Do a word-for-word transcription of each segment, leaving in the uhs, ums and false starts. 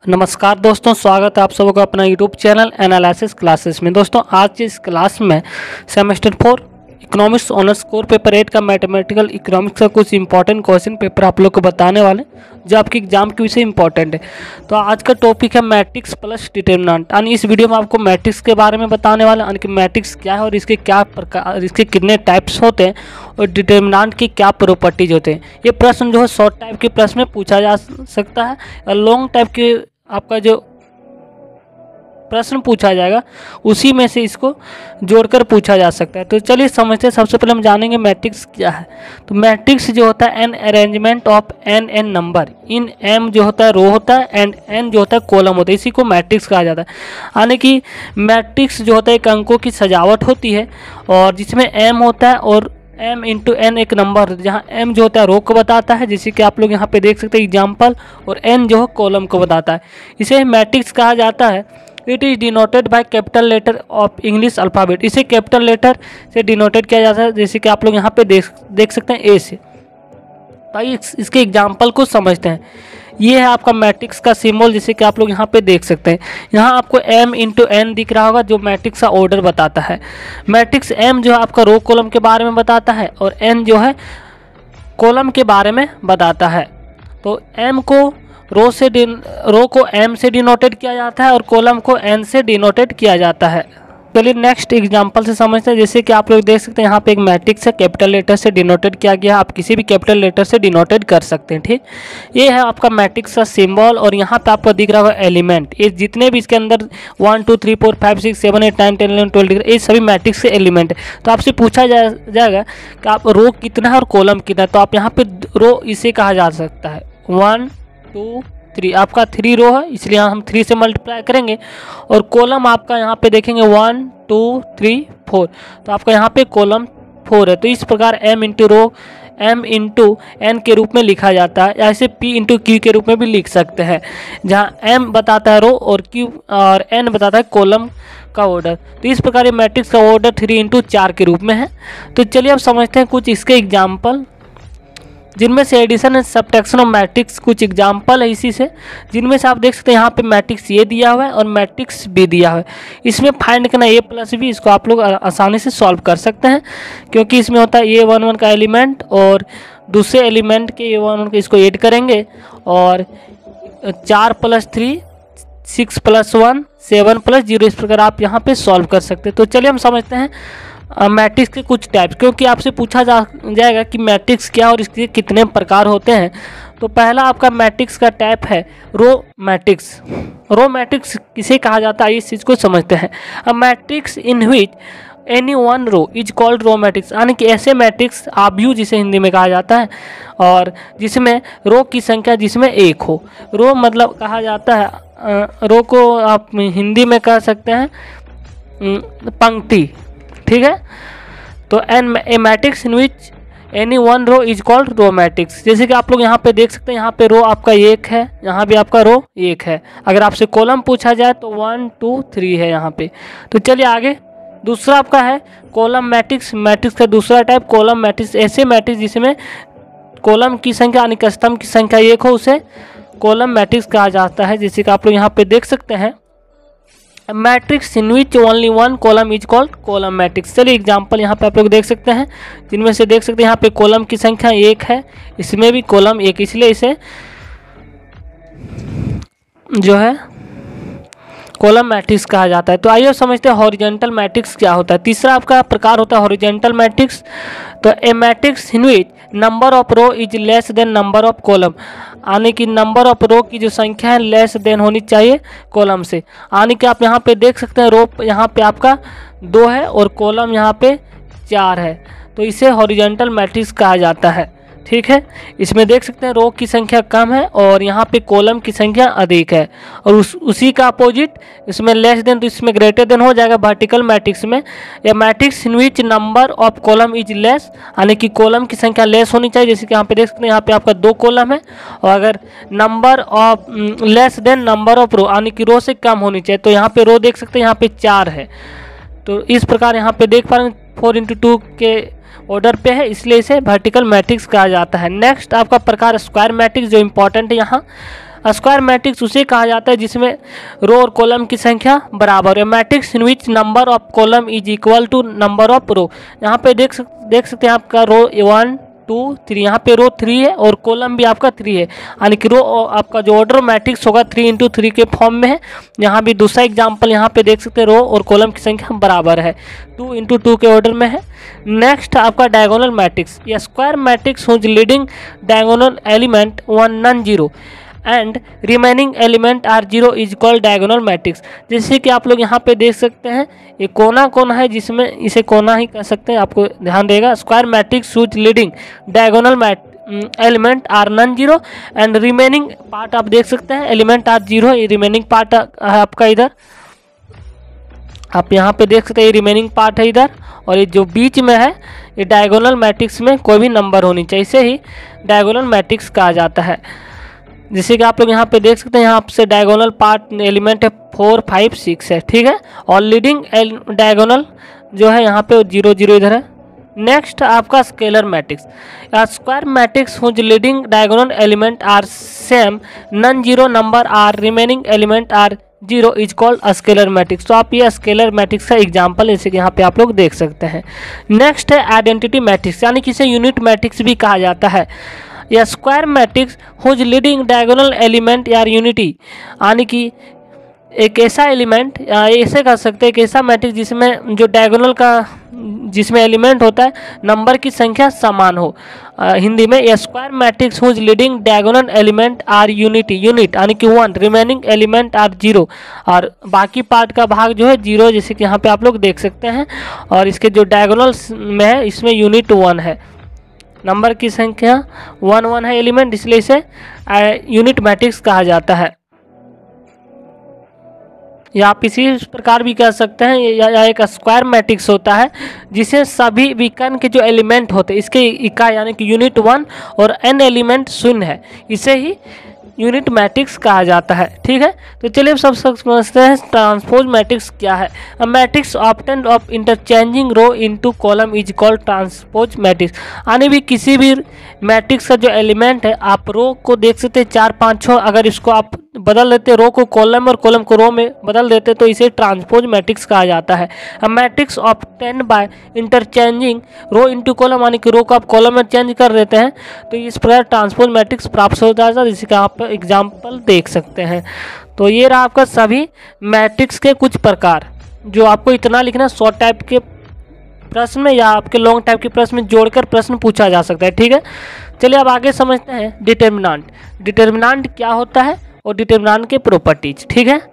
नमस्कार दोस्तों, स्वागत है आप सबों का अपना यूट्यूब चैनल एनालिसिस क्लासेस में। दोस्तों आज की इस क्लास में semester four economics honours core paper eight का मैथमेटिकल इकोनॉमिक्स का कुछ इंपॉर्टेंट क्वेश्चन पेपर आप लोग को बताने वाले जो आपके एग्जाम के विषय इंपॉर्टेंट है। तो आज का टॉपिक है मैट्रिक्स प्लस डिटरमिनेंट। यानी इस वीडियो में आपको मैट्रिक्स के बारे में बताने वाला, यानी कि मैट्रिक्स क्या है और इसके क्या प्रकार, इसके कितने टाइप्स होते हैं और डिटरमिनेंट की क्या प्रॉपर्टीज होते हैं। ये प्रश्न जो है शॉर्ट टाइप के प्रश्न में पूछा जा सकता है और लॉन्ग टाइप के आपका जो प्रश्न पूछा जाएगा उसी में से इसको जोड़कर पूछा जा सकता है। तो चलिए समझते हैं। सबसे पहले हम जानेंगे मैट्रिक्स क्या है। तो मैट्रिक्स जो होता है an arrangement of N N number in M जो होता है रो होता है एंड एन जो होता है कॉलम होता है, इसी को मैट्रिक्स कहा जाता है। यानी कि मैट्रिक्स जो होता है एक अंकों की सजावट होती है और जिसमें एम होता है और m इंटू एन एक नंबर, जहाँ m जो होता है रो को बताता है, जैसे कि आप लोग यहाँ पे देख सकते हैं एग्जाम्पल, और n जो है कॉलम को बताता है। इसे मैट्रिक्स कहा जाता है। It is denoted by capital letter of English alphabet. इसे कैपिटल लेटर से डिनोटेड किया जाता है, जैसे कि आप लोग यहाँ पे देख देख सकते हैं ए से। तो आइए इसके एग्जाम्पल को समझते हैं। ये है आपका मैट्रिक्स का सिंबल, जैसे कि आप लोग यहाँ पे देख सकते हैं। यहाँ आपको m इंटू एन दिख रहा होगा जो मैट्रिक्स का ऑर्डर बताता है। मैट्रिक्स m जो है आपका रो कॉलम के बारे में बताता है और n जो है कॉलम के बारे में बताता है। तो m को रो से रो को m से डिनोटेड किया जाता है और कॉलम को n से डिनोटेड किया जाता है। चलिए नेक्स्ट एग्जांपल से समझते हैं। जैसे कि आप लोग देख सकते हैं यहाँ पे एक मैट्रिक्स है, कैपिटल लेटर से डिनोटेड किया गया है। आप किसी भी कैपिटल लेटर से डिनोटेड कर सकते हैं, ठीक। ये है आपका मैट्रिक्स का सिंबल और यहाँ पे आपको दिख रहा होगा एलिमेंट। ये जितने भी इसके अंदर one two three four five six seven eight nine ten eleven twelve ये सभी मैट्रिक्स के एलिमेंट है। तो आपसे पूछा जा, जाएगा कि आप रो कितना है और कॉलम कितना है। तो आप यहाँ पे रो इसे कहा जा सकता है वन टू थ्री। आपका थ्री रो है इसलिए हम थ्री से मल्टीप्लाई करेंगे और कॉलम आपका यहाँ पे देखेंगे वन टू थ्री फोर। तो आपका यहाँ पे कॉलम फोर है। तो इस प्रकार m into row m into n के रूप में लिखा जाता है, या इसे p इंटू क्यू के रूप में भी लिख सकते हैं, जहाँ m बताता है रो और q और n बताता है कॉलम का ऑर्डर। तो इस प्रकार ये मैट्रिक्स का ऑर्डर थ्री इंटू चार के रूप में है। तो चलिए अब समझते हैं कुछ इसके एग्जाम्पल, जिनमें से addition and subtraction of matrix कुछ एग्जाम्पल है इसी से, जिनमें से आप देख सकते हैं यहाँ पे मैट्रिक्स ए दिया हुआ है और मैट्रिक्स बी दिया हुआ है। इसमें फाइंड करना ए प्लस बी, इसको आप लोग आसानी से सॉल्व कर सकते हैं क्योंकि इसमें होता है ए वन वन का एलिमेंट और दूसरे एलिमेंट के ए वन वन के इसको ऐड करेंगे और चार plus three six plus one seven plus zero, इस प्रकार आप यहाँ पे सॉल्व कर सकते हैं। तो चलिए हम समझते हैं मैट्रिक्स के कुछ टाइप्स, क्योंकि आपसे पूछा जा जाएगा कि मैट्रिक्स क्या और इसके कितने प्रकार होते हैं। तो पहला आपका मैट्रिक्स का टाइप है रो मैट्रिक्स। रो मैट्रिक्स किसे कहा जाता है इस चीज़ को समझते हैं। A matrix in which any one row is called row matrix, यानी कि ऐसे मैट्रिक्स आव्यूह जिसे हिंदी में कहा जाता है और जिसमें रो की संख्या जिसमें एक हो। रो मतलब कहा जाता है, रो को आप हिंदी में कह सकते हैं पंक्ति, ठीक है। तो an a matrix in which any one row is called row matrix. जैसे कि आप लोग यहाँ पे देख सकते हैं, यहाँ पे रो आपका एक है, यहाँ भी आपका रो एक है। अगर आपसे कॉलम पूछा जाए तो वन टू थ्री है यहाँ पे। तो चलिए आगे, दूसरा आपका है कॉलम मैट्रिक्स। मैट्रिक्स का दूसरा टाइप कॉलम मैट्रिक्स, ऐसे मैट्रिक्स जिसमें कॉलम की संख्या यानी कि स्तंभ की संख्या एक हो उसे कॉलम मैट्रिक्स कहा जाता है। जैसे कि आप लोग यहाँ पे देख सकते हैं matrix in which only one column is called column matrix. चलिए एग्जांपल यहाँ पे आप लोग देख सकते हैं, जिनमें से देख सकते हैं यहाँ पे कॉलम की संख्या एक है, इसमें भी कॉलम एक, इसलिए इसे जो है कॉलम मैट्रिक्स कहा जाता है। तो आइए समझते हैं हॉरिजॉन्टल मैट्रिक्स क्या होता है। तीसरा आपका प्रकार होता है हॉरिजॉन्टल मैट्रिक्स। तो a matrix in which number of row is less than number of column, यानी कि नंबर ऑफ रो की जो संख्या है लेस देन होनी चाहिए कॉलम से। यानी कि आप यहाँ पे देख सकते हैं रो यहाँ पे आपका दो है और कॉलम यहाँ पे चार है, तो इसे हॉरिजॉन्टल मैट्रिक्स कहा जाता है, ठीक है। इसमें देख सकते हैं रो की संख्या कम है और यहाँ पे कॉलम की संख्या अधिक है और उस उसी का अपोजिट इसमें लेस देन, तो इसमें ग्रेटर देन हो जाएगा वर्टिकल मैट्रिक्स में। या matrix in which number of column is less, यानी कि कॉलम की संख्या लेस होनी चाहिए। जैसे कि यहाँ पे देख सकते हैं यहाँ पे आपका दो कॉलम है और अगर number of less than number of row, यानी कि रो से कम होनी चाहिए। तो यहाँ पे रो देख सकते हैं यहाँ पे चार है, तो इस प्रकार यहाँ पे देख पा रहे हैं फोर इंटू टू के ऑर्डर पे है, इसलिए इसे वर्टिकल मैट्रिक्स कहा जाता है। नेक्स्ट आपका प्रकार स्क्वायर मैट्रिक्स जो इंपॉर्टेंट है यहाँ। स्क्वायर मैट्रिक्स उसे कहा जाता है जिसमें रो और कॉलम की संख्या बराबर है। Matrix in which number of column is equal to number of row. यहाँ पे देख सक देख सकते हैं आपका रो वन टू थ्री, यहाँ पे रो थ्री है और कॉलम भी आपका थ्री है, यानी कि रो आपका जो ऑर्डर मैट्रिक्स होगा थ्री इंटू थ्री के फॉर्म में है। यहाँ भी दूसरा एग्जाम्पल यहाँ पे देख सकते हैं रो और कॉलम की संख्या बराबर है, टू इंटू टू के ऑर्डर में है। नेक्स्ट आपका डायगोनल मैट्रिक्स, या square matrix whose leading diagonal element one non zero and remaining element are zero is called diagonal matrix. जैसे कि आप लोग यहाँ पे देख सकते हैं ये कोना कोना है, जिसमें इसे कोना ही कह सकते हैं, आपको ध्यान रहेगा। Square matrix whose leading diagonal mat element are non zero and remaining part आप देख सकते हैं एलिमेंट आर जीरो, ये रिमेनिंग पार्ट है आपका इधर, आप यहाँ पे देख सकते हैं ये रिमेनिंग पार्ट है इधर, और ये जो बीच में है ये डायगोनल मैट्रिक्स में कोई भी नंबर होनी चाहिए, इसे ही डायगोनल मैट्रिक्स कहा जाता है। जैसे कि आप लोग यहाँ पे देख सकते हैं यहाँ से डायगोनल पार्ट एलिमेंट है फोर फाइव सिक्स है, ठीक है, और लीडिंग डायगोनल जो है यहाँ पे जीरो जीरो इधर है। नेक्स्ट आपका scalar matrix, square matrix whose leading diagonal element are same non zero number are remaining element are zero is called a scalar matrix. तो आप ये स्केलर मैट्रिक्स का एग्जांपल जैसे कि यहाँ पे आप लोग देख सकते हैं। नेक्स्ट है आइडेंटिटी मैट्रिक्स, यानी कि इसे यूनिट मैट्रिक्स भी कहा जाता है। या square matrix whose leading diagonal element या यूनिटी, यानी कि एक ऐसा एलिमेंट ऐसे कर सकते हैं, एक ऐसा मैट्रिक्स जिसमें जो डायगोनल का जिसमें एलिमेंट होता है नंबर की संख्या समान हो। आ, हिंदी में या square matrix whose leading diagonal element are unity unit यानी कि one, remaining element are zero, और बाकी पार्ट का भाग जो है जीरो, जैसे कि यहाँ पे आप लोग देख सकते हैं। और इसके जो डायगोनल में है इसमें यूनिट वन है, नंबर की संख्या वन वन है एलिमेंट, इसलिए इसे यूनिट मैट्रिक्स कहा जाता है। या आप इसी प्रकार भी कह सकते हैं, या, या एक स्क्वायर मैट्रिक्स होता है जिसे सभी विकर्ण के जो एलिमेंट होते हैं इसके इकाई यानी कि यूनिट वन और एन एलिमेंट शून्य है, इसे ही यूनिट मैट्रिक्स कहा जाता है। ठीक है, तो चलिए अब सब समझते हैं ट्रांसपोज मैट्रिक्स क्या है। A matrix obtained of interchanging row into column is called transpose matrix. यानी भी किसी भी मैट्रिक्स का जो एलिमेंट है, आप रो को देख सकते हैं चार पाँच छः, अगर इसको आप बदल देते रो को कॉलम और कॉलम को रो में बदल देते तो इसे ट्रांसपोज मैट्रिक्स कहा जाता है। A matrix obtained by interchanging row into column, यानी कि रो को आप कॉलम में चेंज कर देते हैं तो इस प्रकार ट्रांसपोज मैट्रिक्स प्राप्त होता है, जिसका आप एग्जाम्पल देख सकते हैं। तो ये रहा आपका सभी मैट्रिक्स के कुछ प्रकार, जो आपको इतना लिखना शॉर्ट टाइप के प्रश्न में या आपके लॉन्ग टाइप के प्रश्न में जोड़कर प्रश्न पूछा जा सकता है। ठीक है, चलिए अब आगे समझते हैं डिटर्मिनेंट। डिटर्मिनेंट क्या होता है और डिटर्मिनेंट के प्रॉपर्टीज। ठीक है,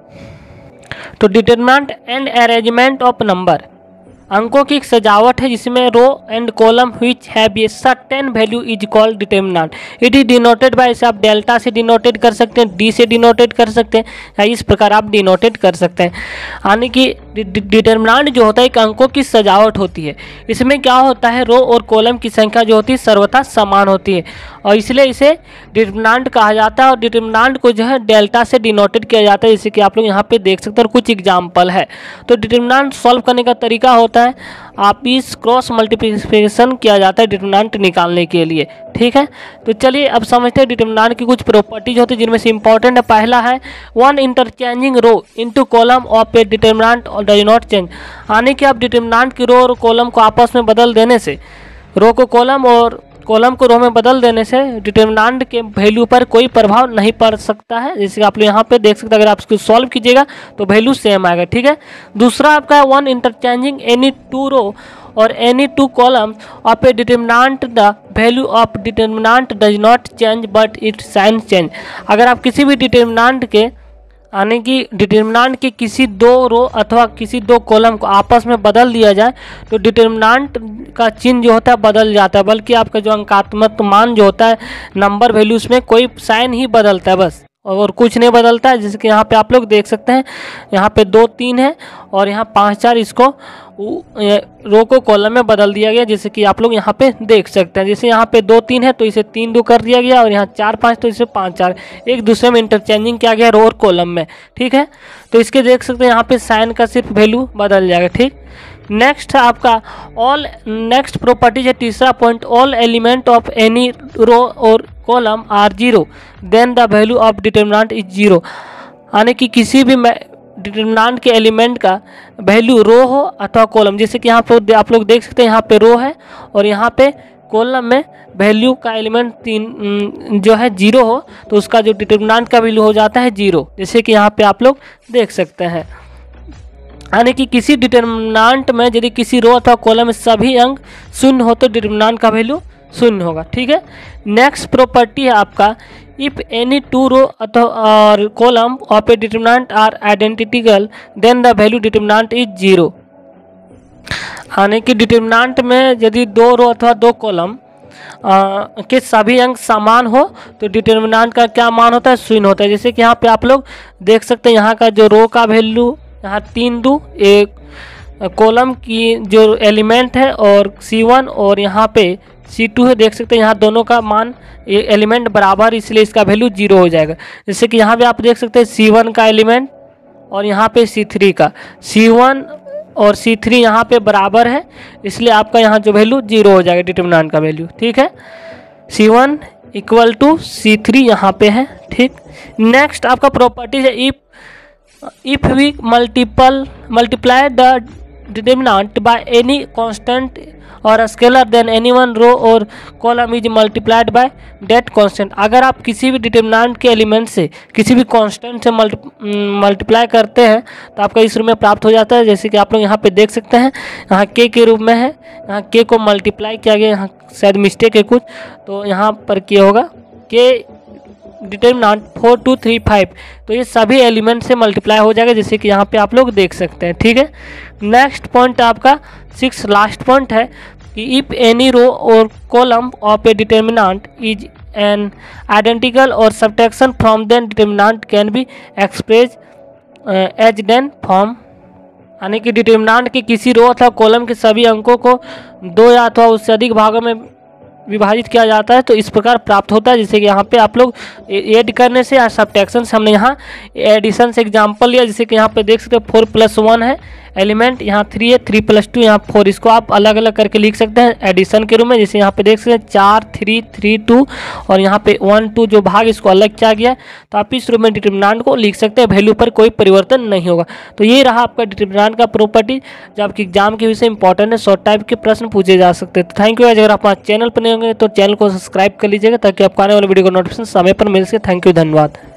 तो determinant and arrangement of number, अंकों की एक सजावट है जिसमें row and column which have a certain value is called determinant. It is denoted by, इसे आप डेल्टा से डिनोटेड कर सकते हैं, डी से डिनोटेड कर सकते हैं, या इस प्रकार आप डिनोटेड कर सकते हैं। यानी कि डिटर्मिनेंट जो होता है एक अंकों की सजावट होती है। इसमें क्या होता है, रो और कॉलम की संख्या जो होती है सर्वथा समान होती है और इसलिए इसे डिटर्मिनेंट कहा जाता है। और डिटर्मिनेंट को जो है डेल्टा से डिनोटेड किया जाता है, जैसे कि आप लोग यहाँ पे देख सकते हैं और कुछ एग्जाम्पल है। तो डिटर्मिनेंट सॉल्व करने का तरीका होता है, आप इस क्रॉस मल्टीप्लिकेशन किया जाता है डिटर्मिनेंट निकालने के लिए। ठीक है, तो चलिए अब समझते हैं डिटर्मिनेंट की कुछ प्रॉपर्टीज होती है जिनमें से इंपॉर्टेंट है। पहला है one interchanging row into column of a determinant does not change, यानी कि आप डिटर्मिनेंट की रो और कॉलम को आपस में बदल देने से, रो को कॉलम और कॉलम को रो में बदल देने से डिटर्मिनेंट के वैल्यू पर कोई प्रभाव नहीं पड़ सकता है। जैसे आप यहाँ पे देख सकते हैं, अगर आप इसको सॉल्व कीजिएगा तो वैल्यू सेम आएगा। ठीक है, दूसरा आपका है one interchanging any two row और any two column of a determinant, the value of determinant does not change but it sign change. अगर आप किसी भी डिटर्मिनेंट के यानी कि डिटर्मिनेंट के किसी दो रो अथवा किसी दो कॉलम को आपस में बदल दिया जाए तो डिटर्मिनेंट का चिन्ह जो होता है बदल जाता है, बल्कि आपका जो अंकात्मक मान जो होता है नंबर वैल्यू उसमें कोई साइन ही बदलता है बस, और कुछ नहीं बदलता है। जैसे कि यहाँ पे आप लोग देख सकते हैं, यहाँ पे दो तीन है और यहाँ पाँच चार, इसको रो को कॉलम में बदल दिया गया, जैसे कि आप लोग यहाँ पे देख सकते हैं। जैसे यहाँ पे दो तीन है तो इसे तीन दो कर दिया गया और यहाँ चार पाँच तो इसे पाँच चार, एक दूसरे में इंटरचेंजिंग किया गया रो और कॉलम में। ठीक है, तो इसके देख सकते हैं यहाँ पे साइन का सिर्फ वैल्यू बदल जाएगा। ठीक, नेक्स्ट आपका ऑल नेक्स्ट प्रॉपर्टीज है तीसरा point, all element of any row और column are zero, then the value of determinant is zero, यानी कि किसी भी डिटर्मिनेंट के एलिमेंट का वैल्यू रो हो अथवा कॉलम, जैसे कि यहाँ पे आप लोग देख सकते हैं यहाँ पे रो है और यहाँ पे कॉलम में वैल्यू का एलिमेंट तीन जो है जीरो हो तो उसका जो डिटर्मिनेंट का वैल्यू हो जाता है जीरो, जैसे कि यहाँ पे आप लोग देख सकते हैं। यानी कि किसी डिटर्मिनेंट में यदि किसी रो अथवा कॉलम में सभी अंक शून्य हो तो डिटर्मिनेंट का वैल्यू शून्य होगा। ठीक है, नेक्स्ट प्रॉपर्टी है आपका इफ एनी टू रो अथवा और column of a determinant are identical then the value determinant is zero. यानी कि डिटर्मिनेंट में यदि दो रो अथवा दो कॉलम के सभी अंक समान हो तो डिटर्मिनेंट का क्या मान होता है, शून्य होता है। जैसे कि यहाँ पे आप लोग देख सकते हैं यहाँ का जो रो का वैल्यू यहाँ तीन दो एक कॉलम की जो एलिमेंट है और सी वन और यहाँ पे सी टू है, देख सकते हैं यहाँ दोनों का मान एलिमेंट बराबर, इसलिए इसका वैल्यू जीरो हो जाएगा। जैसे कि यहाँ पे आप देख सकते हैं सी वन का एलिमेंट और यहाँ पे सी थ्री का, सी वन और सी थ्री यहाँ पे बराबर है, इसलिए आपका यहाँ जो वैल्यू जीरो हो जाएगा डिटर्मिनेंट का वैल्यू। ठीक है, C one equal to C three यहाँ पे है। ठीक, नेक्स्ट आपका प्रॉपर्टी है if if we multiple multiply the determinant by any constant और scalar then any one row और column is multiplied by that constant. अगर आप किसी भी डिटर्मिनेंट के एलिमेंट से किसी भी कांस्टेंट से मल्टीप्लाई करते हैं तो आपका इस रूप में प्राप्त हो जाता है। जैसे कि आप लोग यहाँ पे देख सकते हैं यहाँ के के रूप में है, यहाँ के को मल्टीप्लाई किया गया, यहाँ शायद मिस्टेक है कुछ तो यहाँ पर किया होगा के determinant four two three five, तो ये सभी एलिमेंट से मल्टीप्लाई हो जाएगा जैसे कि यहाँ पे आप लोग देख सकते हैं। ठीक है, नेक्स्ट पॉइंट आपका सिक्स लास्ट पॉइंट है कि इफ एनी रो और column of a determinant is an identical और subtraction from then determinant can be express as then form. यानी कि डिटर्मिनेंट के किसी रो अथवा कॉलम के सभी अंकों को दो या अथवा उससे अधिक भागों में विभाजित किया जाता है तो इस प्रकार प्राप्त होता है। जैसे कि यहाँ पे आप लोग ऐड करने से या सब्ट्रैक्शन से, हमने यहाँ एडिशन से एग्जांपल लिया। जैसे कि यहाँ पे देख सकते हो फोर प्लस वन है एलिमेंट, यहाँ थ्री है, थ्री प्लस टू यहाँ फोर, इसको आप अलग अलग करके लिख सकते हैं एडिशन के रूप में। जैसे यहाँ पे देख सकते हैं चार थ्री थ्री टू और यहाँ पे वन टू जो भाग इसको अलग किया गया, तो आप इस रूप में डिटर्मिनेंट को लिख सकते हैं, वैल्यू पर कोई परिवर्तन नहीं होगा। तो ये रहा आपका डिटर्मिनेंट का प्रॉपर्टी जो आपकी एग्जाम के विषय इंपॉर्टेंट है, शॉर्ट टाइप के प्रश्न पूछे जा सकते हैं। तो थैंक यू। अगर आप हमारे चैनल पर नहीं होंगे तो चैनल को सब्सक्राइब कर लीजिएगा ताकि आपको आने वाले वीडियो का नोटिफिकेशन समय पर मिल सके। थैंक यू, धन्यवाद।